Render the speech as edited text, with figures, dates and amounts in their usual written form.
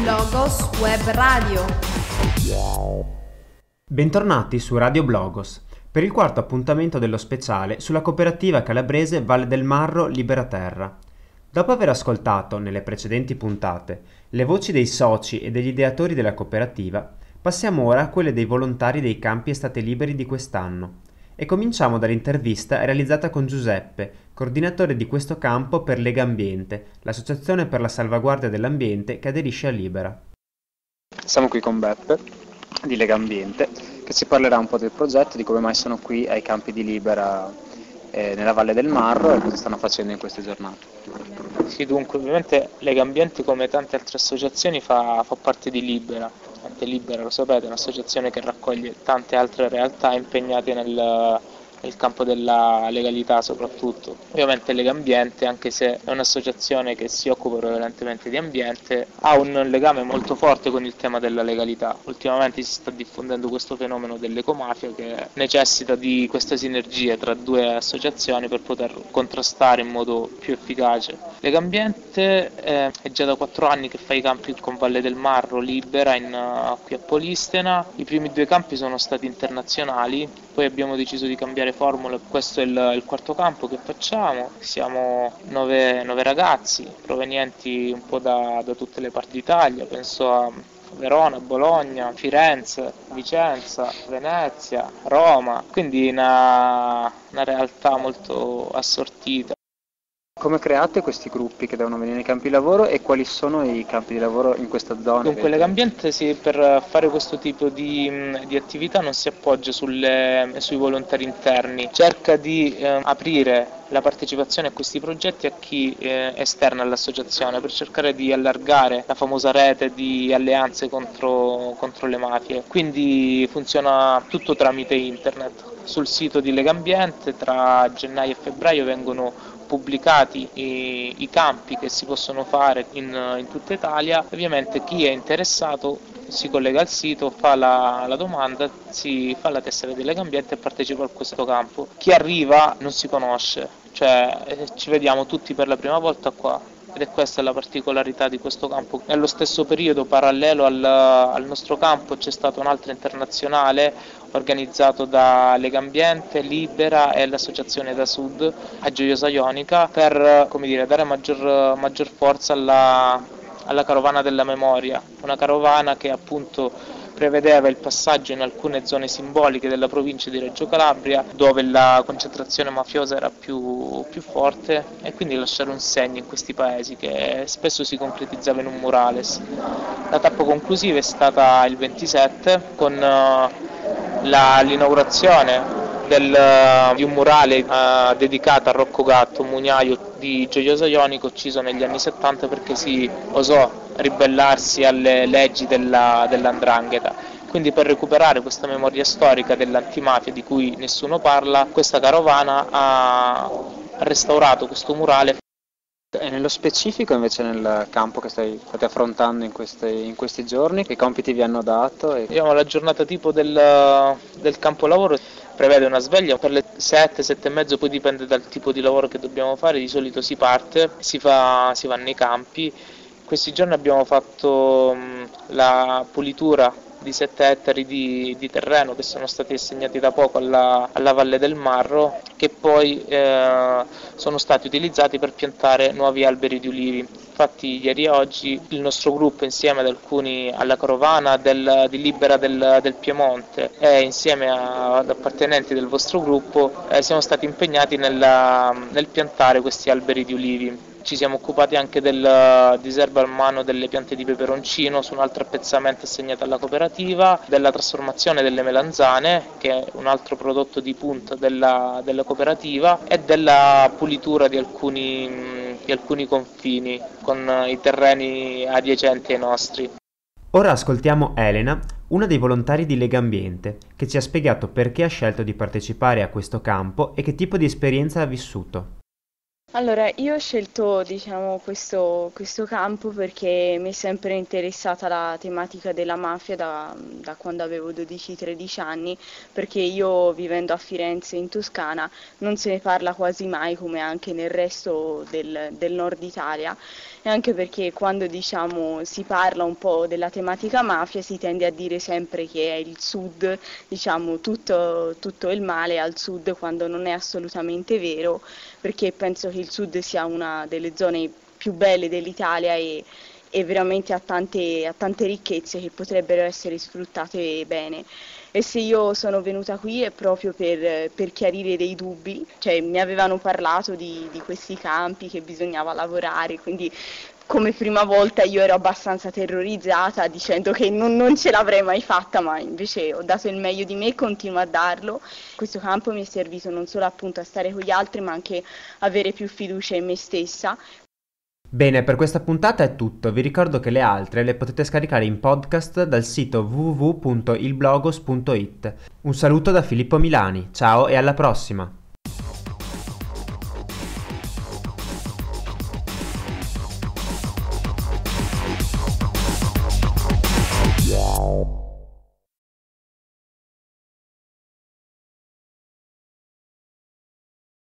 Blogos Web Radio. Bentornati su Radio Blogos per il quarto appuntamento dello speciale sulla cooperativa calabrese Valle del Marro Libera Terra. Dopo aver ascoltato nelle precedenti puntate le voci dei soci e degli ideatori della cooperativa, passiamo ora a quelle dei volontari dei campi estate liberi di quest'anno e cominciamo dall'intervista realizzata con Giuseppe, coordinatore di questo campo per Lega Ambiente, l'associazione per la salvaguardia dell'ambiente che aderisce a Libera. Siamo qui con Beppe di Lega Ambiente che ci parlerà un po' del progetto, di come mai sono qui ai campi di Libera nella Valle del Marro e cosa stanno facendo in queste giornate. Sì, dunque ovviamente Lega Ambiente, come tante altre associazioni, fa parte di Libera. Libera, lo sapete, è un'associazione che raccoglie tante altre realtà impegnate nel campo della legalità soprattutto. Ovviamente Lega Ambiente, anche se è un'associazione che si occupa prevalentemente di ambiente, ha un legame molto forte con il tema della legalità. Ultimamente si sta diffondendo questo fenomeno dell'ecomafia che necessita di questa sinergia tra due associazioni per poter contrastare in modo più efficace. Lega Ambiente è già da 4 anni che fa i campi con Valle del Marro Libera qui a Polistena. I primi 2 campi sono stati internazionali, poi abbiamo deciso di cambiare formula. Questo è il quarto campo che facciamo. Siamo 9 ragazzi provenienti un po' da tutte le parti d'Italia, penso a Verona, Bologna, Firenze, Vicenza, Venezia, Roma, quindi una realtà molto assortita. Come create questi gruppi che devono venire nei campi di lavoro e quali sono i campi di lavoro in questa zona? Dunque Lega Ambiente per fare questo tipo di attività non si appoggia sui volontari interni, cerca di aprire la partecipazione a questi progetti a chi è esterno all'associazione per cercare di allargare la famosa rete di alleanze contro le mafie. Quindi funziona tutto tramite internet. Sul sito di Lega Ambiente tra gennaio e febbraio vengono pubblicati i campi che si possono fare in tutta Italia. Ovviamente chi è interessato si collega al sito, fa la domanda, si fa la tessera di Lega Ambiente e partecipa a questo campo. Chi arriva non si conosce, cioè ci vediamo tutti per la prima volta qua. Ed è questa la particolarità di questo campo. Nello stesso periodo, parallelo al nostro campo, c'è stato un altro internazionale organizzato da Lega Ambiente, Libera e l'Associazione da Sud a Gioiosa Ionica per dare maggior forza alla carovana della memoria, una carovana che appunto prevedeva il passaggio in alcune zone simboliche della provincia di Reggio Calabria dove la concentrazione mafiosa era più forte e quindi lasciare un segno in questi paesi che spesso si concretizzava in un murales. La tappa conclusiva è stata il 27 con l'inaugurazione di un murale dedicato a Rocco Gatto, un mugnaio di Gioiosa Ionica ucciso negli anni 70 perché si osò ribellarsi alle leggi dell''ndrangheta. Quindi per recuperare questa memoria storica dell'antimafia di cui nessuno parla, questa carovana ha restaurato questo murale. E nello specifico invece nel campo che state affrontando in questi giorni, che compiti vi hanno dato? La giornata tipo del campo lavoro prevede una sveglia per le 7, 7 e mezzo, poi dipende dal tipo di lavoro che dobbiamo fare. Di solito si parte, si va nei campi. Questi giorni abbiamo fatto la pulitura di 7 ettari di terreno che sono stati assegnati da poco alla Valle del Marro, che poi sono stati utilizzati per piantare nuovi alberi di ulivi. Infatti ieri e oggi il nostro gruppo, insieme ad alcuni alla carovana di Libera del Piemonte e insieme ad appartenenti del vostro gruppo siamo stati impegnati nel piantare questi alberi di ulivi. Ci siamo occupati anche del diserbo a mano delle piante di peperoncino su un altro appezzamento assegnato alla cooperativa, della trasformazione delle melanzane, che è un altro prodotto di punta della cooperativa, e della pulitura di alcuni confini con i terreni adiacenti ai nostri. Ora ascoltiamo Elena, una dei volontari di Lega Ambiente, che ci ha spiegato perché ha scelto di partecipare a questo campo e che tipo di esperienza ha vissuto. Allora, io ho scelto, diciamo, questo campo perché mi è sempre interessata la tematica della mafia da quando avevo 12-13 anni, perché io vivendo a Firenze in Toscana non se ne parla quasi mai come anche nel resto del nord Italia, e anche perché quando, diciamo, si parla un po' della tematica mafia si tende a dire sempre che è il sud, diciamo, tutto il male al sud, quando non è assolutamente vero, perché penso che il sud sia una delle zone più belle dell'Italia e veramente ha tante ricchezze che potrebbero essere sfruttate bene. E se io sono venuta qui è proprio per chiarire dei dubbi, cioè mi avevano parlato di questi campi che bisognava lavorare, quindi come prima volta io ero abbastanza terrorizzata dicendo che non ce l'avrei mai fatta, ma invece ho dato il meglio di me e continuo a darlo. Questo campo mi è servito non solo appunto a stare con gli altri, ma anche avere più fiducia in me stessa. Bene, per questa puntata è tutto. Vi ricordo che le altre le potete scaricare in podcast dal sito www.ilblogos.it. Un saluto da Filippo Milani, ciao e alla prossima!